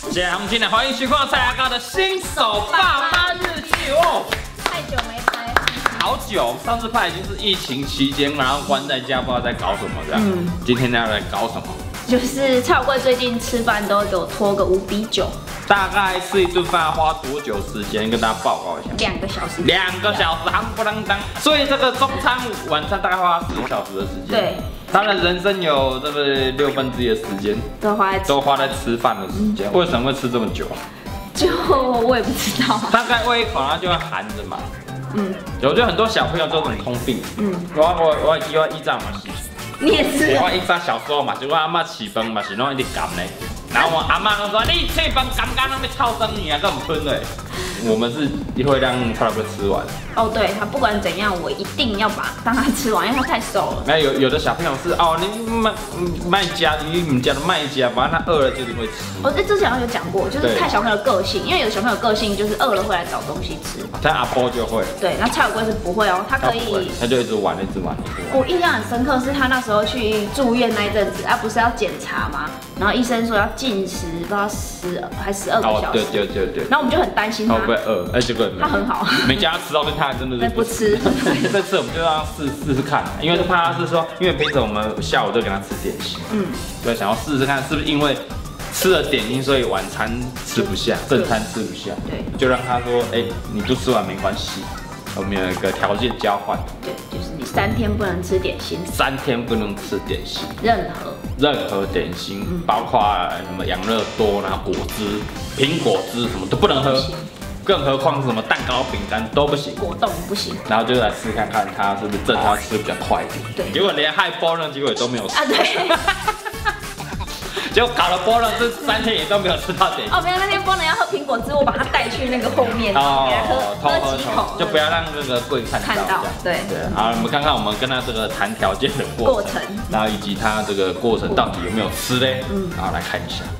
谢谢红进来，欢迎徐况蔡阿高的新手爸妈日记哦。 太久没拍， 好久，上次拍已经是疫情期间，然后关在家，不知道在搞什么这样。今天要来搞什么？就是蔡小贵最近吃饭都会给我拖个5比9。 大概吃一顿饭要花多久时间？跟大家报告一下。 2个小时。 2个小时，夯不啷当。所以这个中餐、晚餐大概花4小时的时间。 对。 他的人生有这个1/6的时间都花在吃饭的时间。为什么会吃这么久？ 就我也不知道。 大概喂一口，然后就会含着嘛。我觉得很多小朋友都有这种通病。我依仗嘛是。 你也是。 我依仗小时候嘛，就我阿妈起饭嘛是拢一直赶呢。然后我阿妈就说：“你这饭刚刚那边超生你啊，这么吞嘞。”我们是会让蔡老哥吃完。哦，对，他不管怎样，我一定要让他吃完，因为他太瘦了。那有的小朋友是哦，你卖家，你们家的卖家，反正他饿了就一定会吃。我之前有讲过，就是看小朋友的个性，因为有的小朋友个性就是饿了会来找东西吃。像阿波就会。对，那蔡小贵是不会哦，他可以，他就一直玩，一直玩。我印象很深刻是他那时候去住院那一阵子，不是要检查吗？然后医生说要禁食，不知道10还12个小时。对。然后我们就很担心他。会饿，结果他很好，没叫他吃到，他真的是不吃。这次我们就让他试试看，因为是怕他是说，因为平时我们下午都给他吃点心，对，想要试试看是不是因为吃了点心，所以晚餐吃不下，正餐吃不下，对，就让他说，你不吃完没关系，我们有一个条件交换，对，就是你3天不能吃点心，3天不能吃点心，任何点心，包括什么养乐多，然后果汁、苹果汁什么都不能喝。更何况是什么蛋糕、饼干都不行，果冻不行。然后就来试看看他是不是正他吃比较快一点。对，结果连害波浪结果也都没有吃。对。结果搞了波浪这3天也都没有吃到点心。没有，那天波浪要喝苹果汁，我把他带去那个后面，给他喝几口，就不要让那个柜看到。对。好，我们看看我们跟他这个谈条件的过程，然后以及他这个过程到底有没有吃嘞？好，来看一下。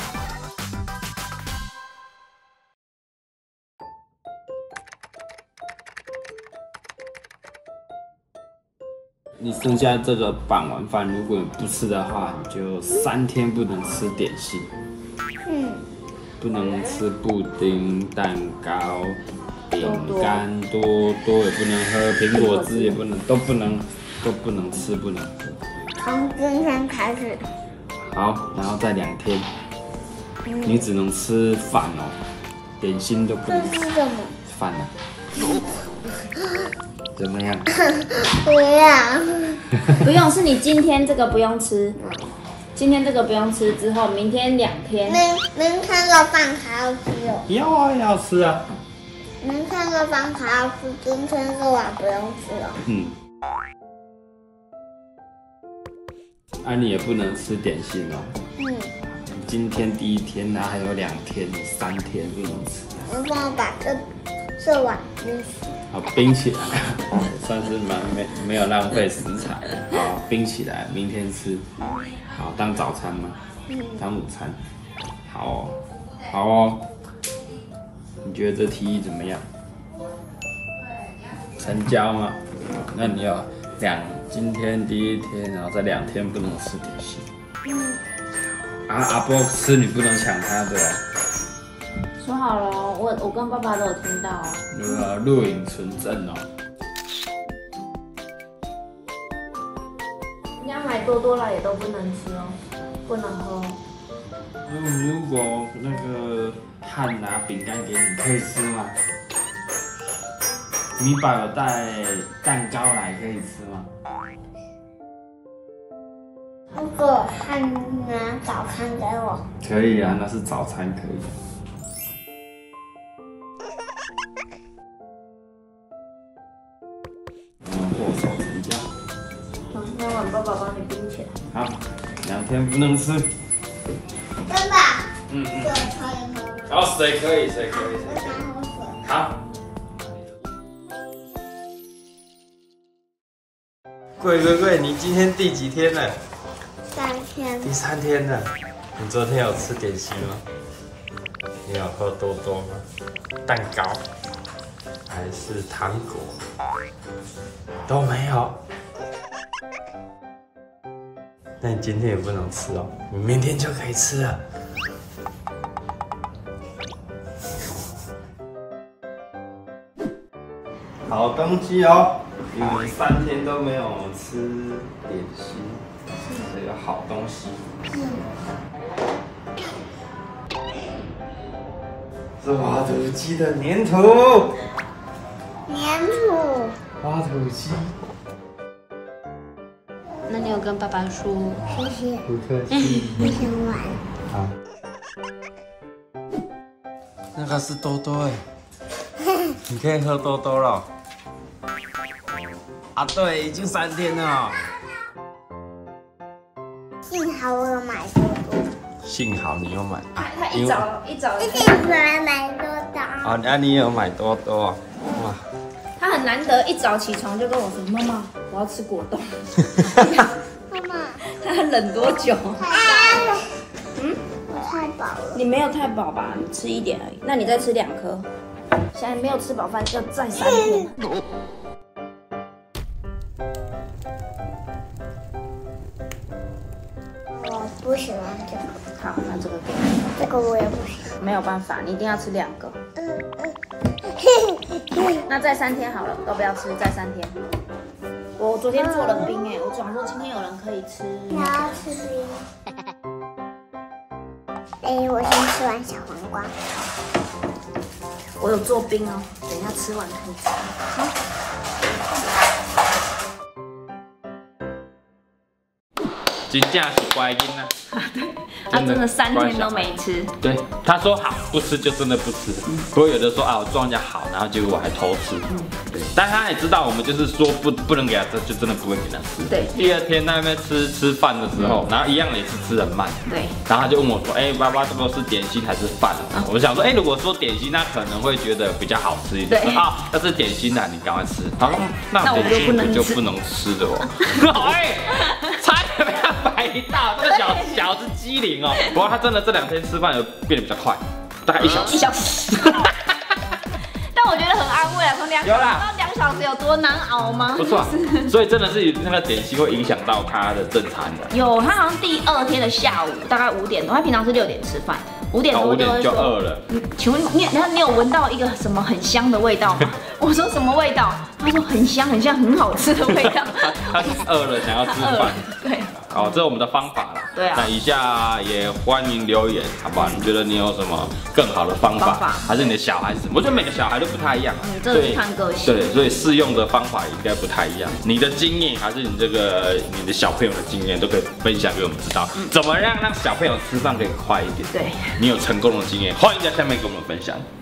你剩下这个拌完饭，如果你不吃的话，你就3天不能吃点心。不能吃布丁、蛋糕、饼干，多也不能喝，苹果汁也不能，都不能吃，不能喝。从今天开始。好，然后再2天，你只能吃饭哦，点心都不能吃。这是什么？饭啊。怎么样？不要，不用，是你今天这个不用吃，今天这个不用吃，之后明天2天。明天的饭还要吃哦。要啊，要吃啊。明天的饭还要吃，今天这碗不用吃哦。你也不能吃点心哦。今天第1天，然后还有2天、3天不能吃。我帮我把这碗冰死。好，冰起来，算是没有浪费食材。好，冰起来，明天吃。好，当早餐吗？当午餐。好哦。你觉得这提议怎么样？成交吗？那你要今天第1天，然后再2天不能吃点心。阿波吃你不能抢他的哦。说好了，我跟爸爸都有听到哦。录影存证哦。人家买多多啦也都不能吃哦，不能喝。如果那个汉拿饼干给你，可以吃吗？米宝有带蛋糕来，可以吃吗？如果汉拿早餐给我，可以啊，那是早餐可以。握手成交。好，那碗爸爸帮你冰起来。好，2天不能吃。真的？水可以喝吗？哦，水可以。我想喝水。好。贵，你今天第几天了？3天。第3天了。你昨天有吃点心吗？你有喝多多吗？蛋糕还是糖果？都没有。那你今天也不能吃哦，你明天就可以吃了。 好东西哦，因为3天都没有吃点心，这个好东西。是挖土机的粘土。 粘土。 挖土机。 那你有跟爸爸说？ 谢谢。 不客气。 我想玩。 好。那个是多多哎，你可以喝多多了。啊，对，已经3天了。 幸好我有买多多。 幸好你有买啊！ 他一早。 幸好买多多。 哦，那你有买多多哇？ 他很难得一早起床就跟我说：“妈妈，我要吃果冻。” 妈妈， 他忍多久？ 我太饱了。 你没有太饱吧？你吃1点而已。那你再吃2颗。现在没有吃饱饭，要再3天。 我不喜欢这个。 好，那这个给你。 这个我也不喜欢。 没有办法，你一定要吃2个。那再3天好了，都不要吃，再3天。我昨天做了冰哎，我想说今天有人可以吃。 我要吃冰。我先吃完小黄瓜。 我有做冰哦，等一下吃完可以吃。好。 真正是乖囡啊！ 他真的3天都没吃。 对，他说好不吃就真的不吃。不过有的说啊，我装人家好，然后结果我还偷吃。对，但他也知道我们就是说不能给他吃，就真的不会给他吃。 对。 第2天那边吃饭的时候，然后一样也是吃很慢。 对。 然后他就问我说，爸爸这个是点心还是饭？我想说，如果说点心，那可能会觉得比较好吃一点。啊，那是点心啊，你赶快吃。好，那点心我就不能吃的哦。差点被他摆到，这个小子机灵哦。不过他真的这2天吃饭有变得比较快，大概1小时。 1小时。但我觉得很安慰啊，从2小时到2小时有多难熬吗？ 不错，所以真的是那个点心会影响到他的正餐的。 有，他好像第2天的下午大概5点多，他平常是6点吃饭，5点多就会说。 饿了。 请问你有闻到一个什么很香的味道吗？我说什么味道？他说很香，很像很好吃的味道。 他是饿了，想要吃饭。 对。 好，这是我们的方法啦。 对啊。 那以下也欢迎留言，好不好？你觉得你有什么更好的方法？还是你的小孩是什么？我觉得每个小孩都不太一样。 这是看个性。 对，所以适用的方法应该不太一样。你的经验还是你的小朋友的经验，都可以分享给我们知道。怎么样让小朋友吃饭可以快一点？ 对。 你有成功的经验，欢迎在下面跟我们分享。